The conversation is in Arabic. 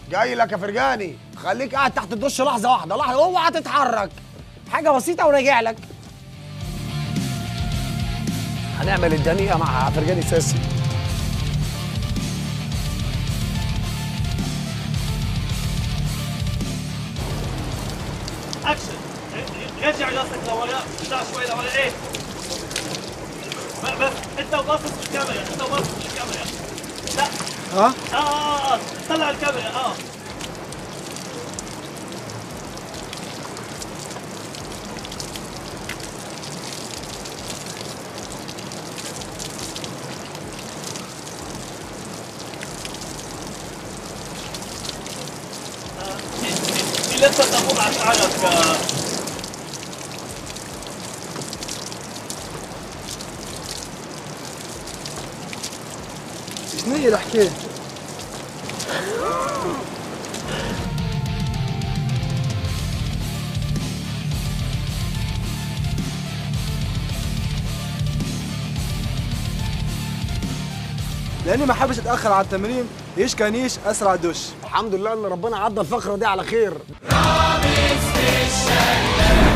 جاي لك يا فرجاني. خليك قاعد تحت الدش لحظه واحده، لحظه اوعى تتحرك. حاجه بسيطه وراجع لك. هنعمل الدنيئه مع فرجاني ساسي. اكشن. رجع راسك لورا، ارجع شوي لورا. ايه بس انت وباصص للكاميرا، انت وباصص للكاميرا. لا طلع الكاميرا. في لسه صابون على شعرك. شنو هي الحكايه؟ لاني ما حبش اتاخر على التمرين، ايش كان اسرع دش. الحمد لله ان ربنا عدى الفقره دي على خير. رامز في الشلة.